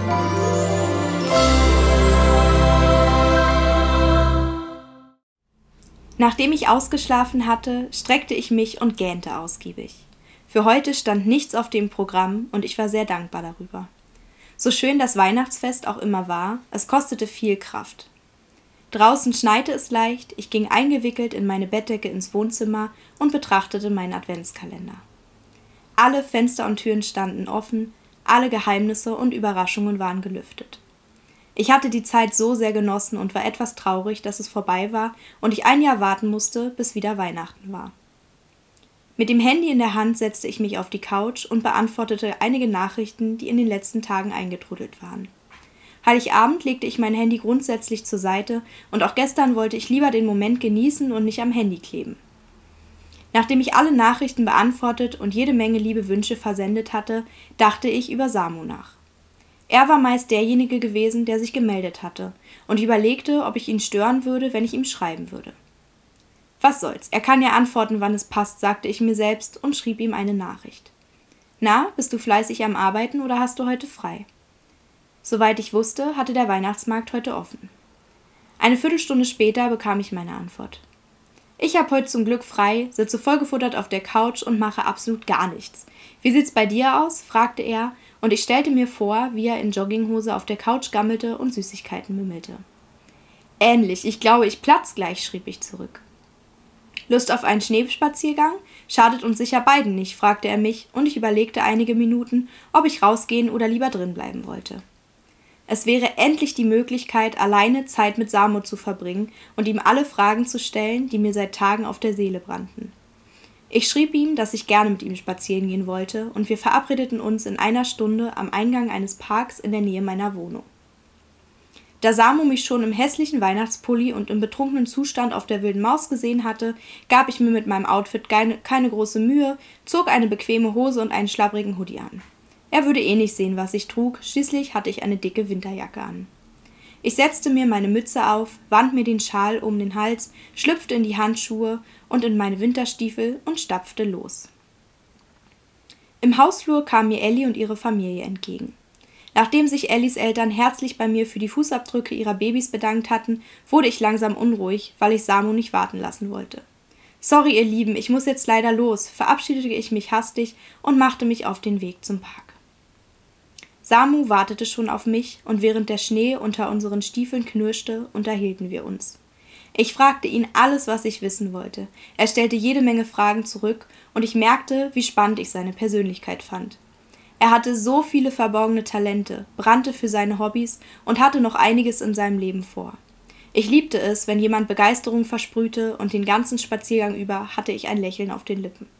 Nachdem ich ausgeschlafen hatte, streckte ich mich und gähnte ausgiebig. Für heute stand nichts auf dem Programm und ich war sehr dankbar darüber. So schön das Weihnachtsfest auch immer war, es kostete viel Kraft. Draußen schneite es leicht, ich ging eingewickelt in meine Bettdecke ins Wohnzimmer und betrachtete meinen Adventskalender. Alle Fenster und Türen standen offen, alle Geheimnisse und Überraschungen waren gelüftet. Ich hatte die Zeit so sehr genossen und war etwas traurig, dass es vorbei war und ich ein Jahr warten musste, bis wieder Weihnachten war. Mit dem Handy in der Hand setzte ich mich auf die Couch und beantwortete einige Nachrichten, die in den letzten Tagen eingetrudelt waren. Heiligabend legte ich mein Handy grundsätzlich zur Seite und auch gestern wollte ich lieber den Moment genießen und nicht am Handy kleben. Nachdem ich alle Nachrichten beantwortet und jede Menge liebe Wünsche versendet hatte, dachte ich über Samu nach. Er war meist derjenige gewesen, der sich gemeldet hatte, und ich überlegte, ob ich ihn stören würde, wenn ich ihm schreiben würde. Was soll's, er kann ja antworten, wann es passt, sagte ich mir selbst und schrieb ihm eine Nachricht. Na, bist du fleißig am Arbeiten oder hast du heute frei? Soweit ich wusste, hatte der Weihnachtsmarkt heute offen. Eine Viertelstunde später bekam ich meine Antwort. Ich habe heute zum Glück frei, sitze vollgefuttert auf der Couch und mache absolut gar nichts. Wie sieht's bei dir aus? Fragte er, und ich stellte mir vor, wie er in Jogginghose auf der Couch gammelte und Süßigkeiten mümmelte. Ähnlich, ich glaube, ich platz gleich, schrieb ich zurück. Lust auf einen Schneespaziergang? Schadet uns sicher beiden nicht, fragte er mich, und ich überlegte einige Minuten, ob ich rausgehen oder lieber drin bleiben wollte. Es wäre endlich die Möglichkeit, alleine Zeit mit Samu zu verbringen und ihm alle Fragen zu stellen, die mir seit Tagen auf der Seele brannten. Ich schrieb ihm, dass ich gerne mit ihm spazieren gehen wollte, und wir verabredeten uns in einer Stunde am Eingang eines Parks in der Nähe meiner Wohnung. Da Samu mich schon im hässlichen Weihnachtspulli und im betrunkenen Zustand auf der wilden Maus gesehen hatte, gab ich mir mit meinem Outfit keine große Mühe, zog eine bequeme Hose und einen schlabbrigen Hoodie an. Er würde eh nicht sehen, was ich trug, schließlich hatte ich eine dicke Winterjacke an. Ich setzte mir meine Mütze auf, wand mir den Schal um den Hals, schlüpfte in die Handschuhe und in meine Winterstiefel und stapfte los. Im Hausflur kamen mir Elli und ihre Familie entgegen. Nachdem sich Ellis Eltern herzlich bei mir für die Fußabdrücke ihrer Babys bedankt hatten, wurde ich langsam unruhig, weil ich Samu nicht warten lassen wollte. »Sorry, ihr Lieben, ich muss jetzt leider los«, verabschiedete ich mich hastig und machte mich auf den Weg zum Park. Samu wartete schon auf mich, und während der Schnee unter unseren Stiefeln knirschte, unterhielten wir uns. Ich fragte ihn alles, was ich wissen wollte. Er stellte jede Menge Fragen zurück, und ich merkte, wie spannend ich seine Persönlichkeit fand. Er hatte so viele verborgene Talente, brannte für seine Hobbys und hatte noch einiges in seinem Leben vor. Ich liebte es, wenn jemand Begeisterung versprühte, und den ganzen Spaziergang über hatte ich ein Lächeln auf den Lippen.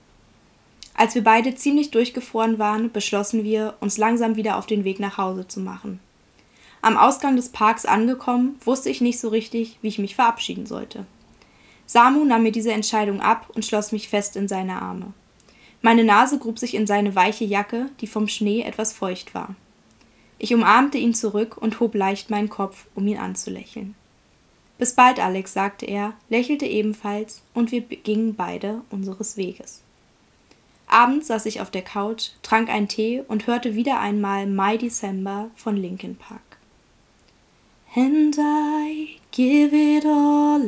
Als wir beide ziemlich durchgefroren waren, beschlossen wir, uns langsam wieder auf den Weg nach Hause zu machen. Am Ausgang des Parks angekommen, wusste ich nicht so richtig, wie ich mich verabschieden sollte. Samu nahm mir diese Entscheidung ab und schloss mich fest in seine Arme. Meine Nase grub sich in seine weiche Jacke, die vom Schnee etwas feucht war. Ich umarmte ihn zurück und hob leicht meinen Kopf, um ihn anzulächeln. »Bis bald, Alex«, sagte er, lächelte ebenfalls, und wir gingen beide unseres Weges. Abends saß ich auf der Couch, trank einen Tee und hörte wieder einmal My December von Linkin Park. And I give it all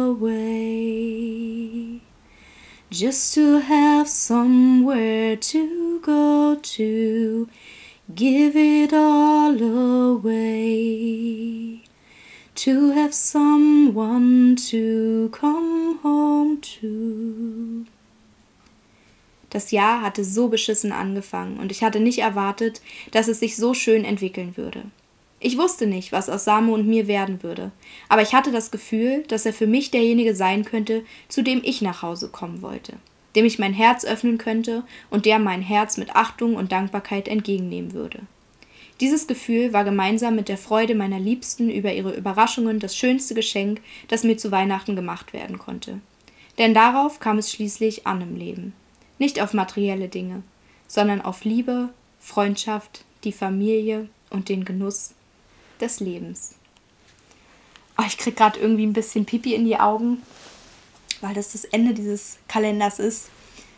away, just to have somewhere to go to, give it all away, to have someone to come home to. Das Jahr hatte so beschissen angefangen und ich hatte nicht erwartet, dass es sich so schön entwickeln würde. Ich wusste nicht, was aus Samu und mir werden würde, aber ich hatte das Gefühl, dass er für mich derjenige sein könnte, zu dem ich nach Hause kommen wollte, dem ich mein Herz öffnen könnte und der mein Herz mit Achtung und Dankbarkeit entgegennehmen würde. Dieses Gefühl war gemeinsam mit der Freude meiner Liebsten über ihre Überraschungen das schönste Geschenk, das mir zu Weihnachten gemacht werden konnte. Denn darauf kam es schließlich an im Leben. Nicht auf materielle Dinge, sondern auf Liebe, Freundschaft, die Familie und den Genuss des Lebens. Oh, ich krieg gerade irgendwie ein bisschen Pipi in die Augen, weil das Ende dieses Kalenders ist.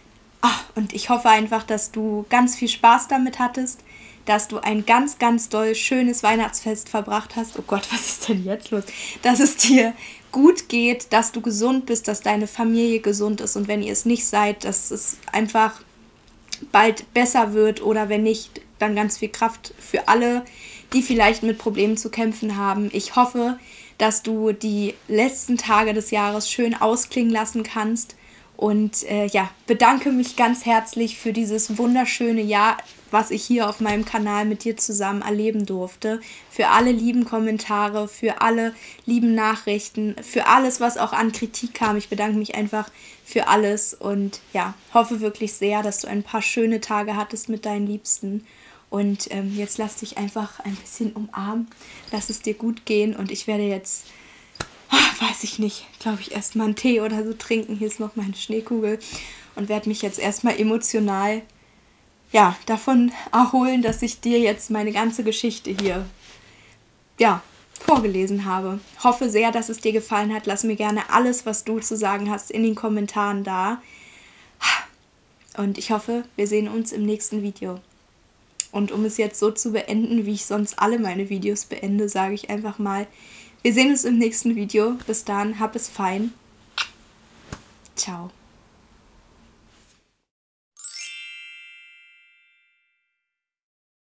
Und ich hoffe einfach, dass du ganz viel Spaß damit hattest, dass du ein ganz, ganz doll schönes Weihnachtsfest verbracht hast. Oh Gott, was ist denn jetzt los? Dass es dir gut geht, dass du gesund bist, dass deine Familie gesund ist und wenn ihr es nicht seid, dass es einfach bald besser wird oder wenn nicht, dann ganz viel Kraft für alle, die vielleicht mit Problemen zu kämpfen haben. Ich hoffe, dass du die letzten Tage des Jahres schön ausklingen lassen kannst und bedanke mich ganz herzlich für dieses wunderschöne Jahr, was ich hier auf meinem Kanal mit dir zusammen erleben durfte. Für alle lieben Kommentare, für alle lieben Nachrichten, für alles, was auch an Kritik kam. Ich bedanke mich einfach für alles und hoffe wirklich sehr, dass du ein paar schöne Tage hattest mit deinen Liebsten. Und jetzt lass dich einfach ein bisschen umarmen, lass es dir gut gehen und ich werde jetzt, weiß ich nicht, glaube ich, erstmal einen Tee oder so trinken. Hier ist noch meine Schneekugel und werde mich jetzt erstmal emotional davon erholen, dass ich dir jetzt meine ganze Geschichte hier vorgelesen habe. Hoffe sehr, dass es dir gefallen hat. Lass mir gerne alles, was du zu sagen hast, in den Kommentaren da. Und ich hoffe, wir sehen uns im nächsten Video. Und um es jetzt so zu beenden, wie ich sonst alle meine Videos beende, sage ich einfach mal, wir sehen uns im nächsten Video. Bis dann, hab es fein. Ciao.